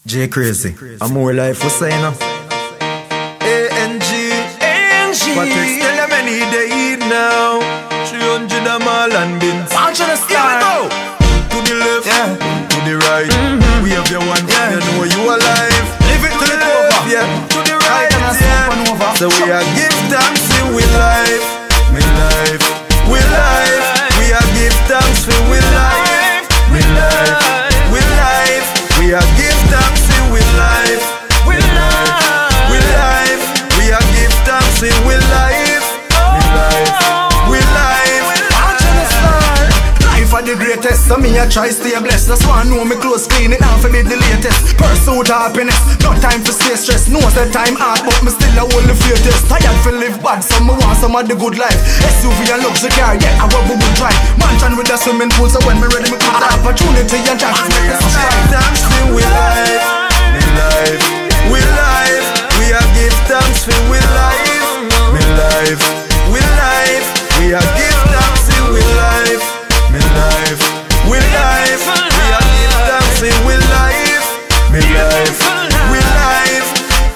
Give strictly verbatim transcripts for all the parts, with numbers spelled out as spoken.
J Crazie, I'm more life for saying now. A N G, A N G. Patexx, tell them I need to eat now. three hundred of Marlon bins. Watch the Here we go. To the left, yeah. To the right. Mm-hmm. We have your one, yeah. You know you alive. Live it to the left, yeah. To the right, yeah. So we are give thanks for we life. Me life, we life. We are give thanks for we life. Me life, we life. We are give thanks for we life. We life, we life. We are give thanks for we life. Me life, we life. Watch the star. Life are the greatest, so me I try stay blessed. That's why I know me clothes clean, it now for me the latest. Pursuit happiness, no time for stay stressed. Knows that time hard, but me still a hold the fairest. Tired for live bad, so me want some of the good life. S U V and luxury car, yeah, I want we would drive. Mansion with a swimming pool, so when me ready, me put the opportunity and chance. We are thanks for we life. Me life, we life. We are give thanks for we life. Me life, we life. We are give thanks for we life. Me life, we life. We are give thanks for we life. Me life, we life.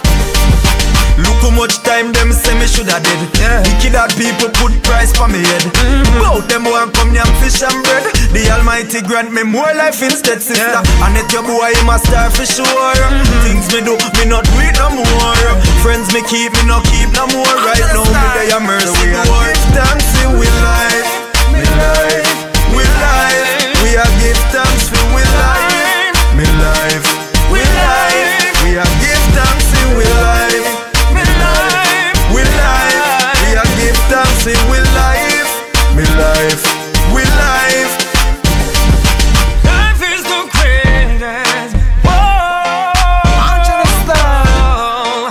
Look how much time them say me shoulda did. Yeah. Wicked that people put price for me head. Mm-hmm. Bout them want come yam fish and bread. The Almighty grant me more life instead, sister. Yeah. And if your boy him a star for sure. Mm-hmm. Things me do, me not do it no more. Friends me keep, me not keep no more. Right now me they a mercy. So we are give thanks for we life. Me life, we life. We are give thanks for we life. Me life, we life. We are give thanks for we life. Me life, we life. We are give thanks for we life. Me life, we life. Life is the greatest. Whoa, Watch the star.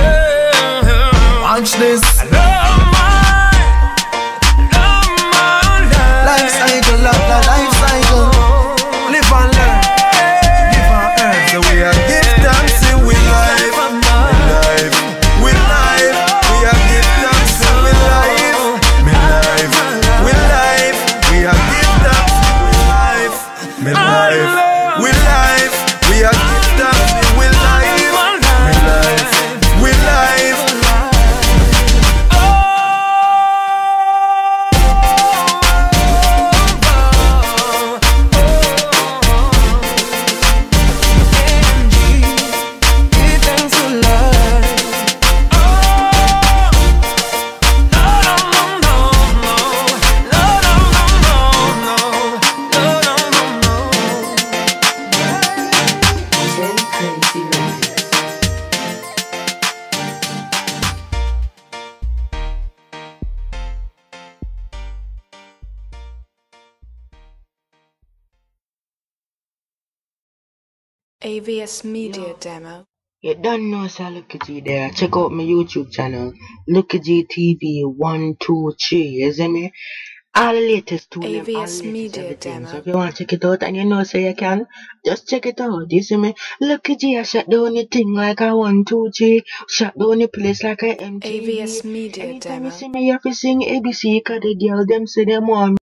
yeah. Watch this. I love my, love my life. Life cycle, love the life cycle. Live and learn, live and earn. So we are give thanks for we life. Life, we life. We are give thanks for we life. Me life, we life. We are give thanks for we life. Me life, we life. We are give thanks for we life. Me life, we life. A V S Media Demo. You don't know, so Lucky G there. Check out my YouTube channel, Lucky G T V one two three. You see me? All the latest to A V S them, all the latest Media everything. Demo. So if you want to check it out and you know so you can, just check it out. You see me? Lucky G I shut down the thing like a one two three. Shut down the place like a M T V. A V S Media Anytime Demo. you see me, you have to sing A B C, cause the girl them say them want